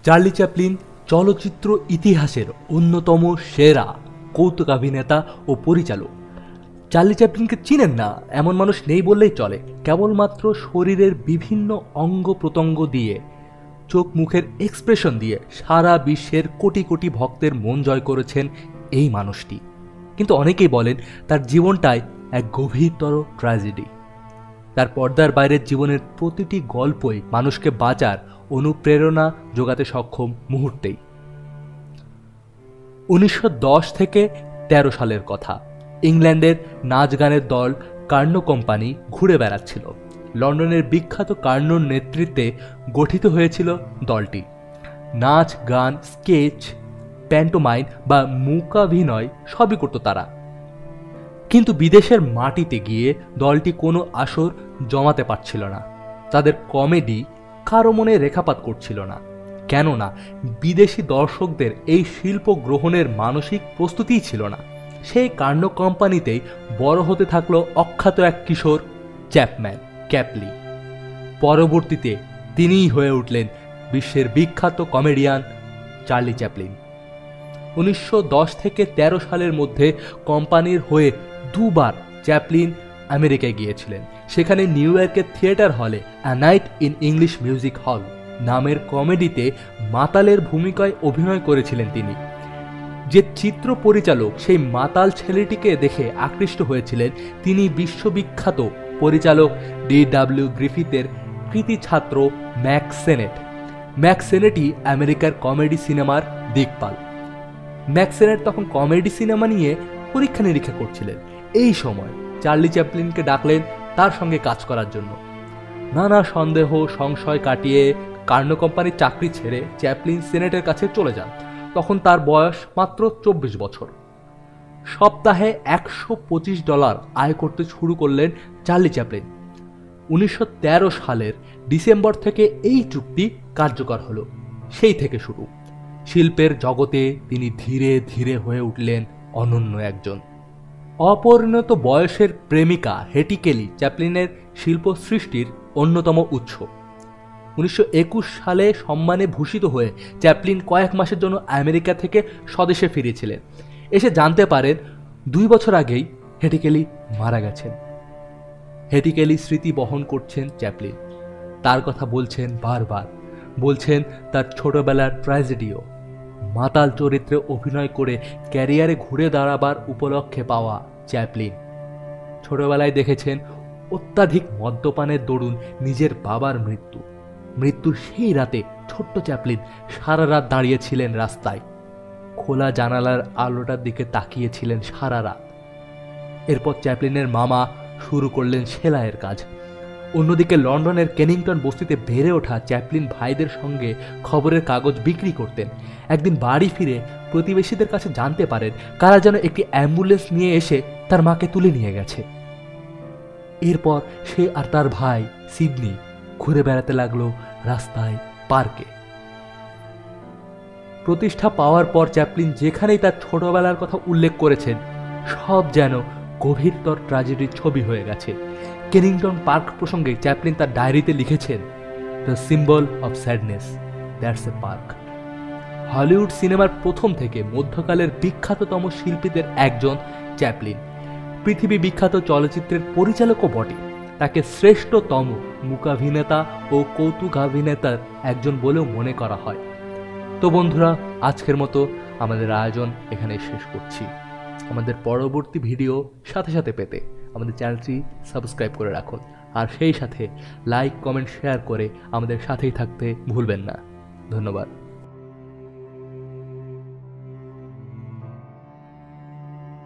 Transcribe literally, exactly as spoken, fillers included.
Charlie Chaplin চলচ্চিত্র ইতিহাসের অন্যতম সেরা কৌতুকাভিনেতা ও পরিচালক। চার্লি চ্যাপলিনকে চিনেন না এমন মানুষ নেই বললেই চলে। কেবলমাত্র শরীরের বিভিন্ন অঙ্গ প্রত্যঙ্গ দিয়ে, চোখ মুখের এক্সপ্রেশন দিয়ে সারা বিশ্বের কোটি কোটি ভক্তের মন জয় করেছেন এই মানুষটি। কিন্তু অনেকেই বলেন তার জীবনটাই এক গভীরতর ট্র্যাজেডি। তার পর্দার বাইরের জীবনের প্রতিটি গল্পই মানুষকে বাঁচার অনুপ্রেরণা যোগাতে সক্ষম মুহূর্তেই। উনিশশো দশ থেকে তেরো সালের কথা। ইংল্যান্ডের নাচ গানের দল কার্নো কোম্পানি ঘুরে বেড়াচ্ছিল। লন্ডনের বিখ্যাত কার্নোর নেতৃত্বে গঠিত হয়েছিল দলটি। নাচ গান, স্কেচ, প্যান্টোমাইম বা মূকাভিনয় সবই করত তারা। কিন্তু বিদেশের মাটিতে গিয়ে দলটি কোনো আসর জমাতে পারছিল না। তাদের কমেডি কারো মনে রেখাপাত করছিল না, কেননা বিদেশি দর্শকদের এই শিল্প গ্রহণের মানসিক প্রস্তুতিই ছিল না। সেই কার্নো কোম্পানিতেই বড় হতে থাকলো অখ্যাত এক কিশোর, চ্যাপম্যান ক্যাপলি। পরবর্তীতে তিনিই হয়ে উঠলেন বিশ্বের বিখ্যাত কমেডিয়ান চার্লি চ্যাপলিন। উনিশশো দশ থেকে তেরো সালের মধ্যে কোম্পানির হয়ে দুবার চ্যাপলিন আমেরিকায় গিয়েছিলেন। সেখানে নিউ ইয়র্কের থিয়েটার হলে a night in English music hall নামের কমেডিতে মাতালের ভূমিকায় অভিনয় করেছিলেন তিনি। যে চিত্র পরিচালক সেই মাতাল ছেলেটিকে দেখে আকৃষ্ট হয়েছিলেন, তিনি বিশ্ববিখ্যাত পরিচালক ডি ডাব্লিউ গ্রিফিথের কৃতি ছাত্র ম্যাক সেনেট। ম্যাক সেনেটই আমেরিকার কমেডি সিনেমার দিকপাল। ম্যাক সেনেট তখন কমেডি সিনেমা নিয়ে পরীক্ষা নিরীক্ষা করছিলেন। এই সময় চার্লি চ্যাপলিনকে ডাকলেন তার সঙ্গে কাজ করার জন্য। নানা সন্দেহ সংশয় কাটিয়ে কার্নো কোম্পানির চাকরি ছেড়ে চ্যাপলিন সেনেটের কাছে চলে যান। তখন তার বয়স মাত্র চব্বিশ বছর। সপ্তাহে একশো পঁচিশ ডলার আয় করতে শুরু করলেন চার্লি চ্যাপলিন। উনিশশো তেরো সালের ডিসেম্বর থেকে এই চুক্তি কার্যকর হলো। সেই থেকে শুরু। শিল্পের জগতে তিনি ধীরে ধীরে হয়ে উঠলেন অনন্য একজন। অপরিণত বয়সের প্রেমিকা হেটি কেলি চ্যাপলিনের শিল্প সৃষ্টির অন্যতম উৎস। উনিশশো একুশ সালে সম্মানে ভূষিত হয়ে চ্যাপলিন কয়েক মাসের জন্য আমেরিকা থেকে স্বদেশে ফিরেছিলেন। এসে জানতে পারেন দুই বছর আগেই হেটি কেলি মারা গেছেন। হেটি কেলি স্মৃতি বহন করছেন চ্যাপলিন। তার কথা বলছেন বারবার, বলছেন তার ছোটবেলার ট্র্যাজেডিও। মাতাল চরিত্রে অভিনয় করে ক্যারিয়ারে ঘুরে দাঁড়াবার উপলক্ষে পাওয়া চ্যাপলিন ছোটবেলায় দেখেছেন অত্যাধিক মদ্যপানের দরুন নিজের বাবার মৃত্যু। মৃত্যুর সেই রাতে ছোট্ট চ্যাপলিন সারা রাত দাঁড়িয়েছিলেন রাস্তায়, খোলা জানালার আলোটার দিকে তাকিয়েছিলেন সারা রাত। এরপর চ্যাপলিনের মামা শুরু করলেন সেলাইয়ের কাজ। অন্যদিকে লন্ডনের কেনিংটন বস্তিতে বেড়ে ওঠা চ্যাপলিন ভাইদের সঙ্গে খবরের কাগজ বিক্রি করতেন। একদিন বাড়ি ফিরে প্রতিবেশীদের কাছে জানতে পারেন কারা যেন একটি অ্যাম্বুলেন্স নিয়ে এসে তার মাকে তুলে নিয়ে গেছে। এরপর সে আর তার ভাই সিডনি ঘুরে বেড়াতে লাগলো রাস্তায়, পার্কে। প্রতিষ্ঠা পাওয়ার পর চ্যাপলিন যেখানেই তার ছোটবেলার কথা উল্লেখ করেছেন, সব যেন গভীরতর ট্র্যাজেডির ছবি হয়ে গেছে। কেনিংটন পার্ক প্রসঙ্গে চ্যাপলিন তার ডায়েরিতে লিখেছেন, the symbol of sadness, that's a park. Hollywood সিনেমার প্রথম থেকে মধ্যকালের বিখ্যাততম শিল্পীদের একজন চ্যাপলিন। পৃথিবী বিখ্যাত চলচ্চিত্রের পরিচালকও বটে। তাকে শ্রেষ্ঠতম মূকাভিনেতা ও কৌতুকাভিনেতার একজন বলেও মনে করা হয়। তো বন্ধুরা, আজকের মতো আমাদের আয়োজন এখানে শেষ করছি। আমাদের পরবর্তী ভিডিও সাথে সাথে পেতে আমাদের চ্যানেলটি সাবস্ক্রাইব করে রাখুন, আর সেই সাথে লাইক, কমেন্ট, শেয়ার করে আমাদের সাথেই থাকতে ভুলবেন না। ধন্যবাদ।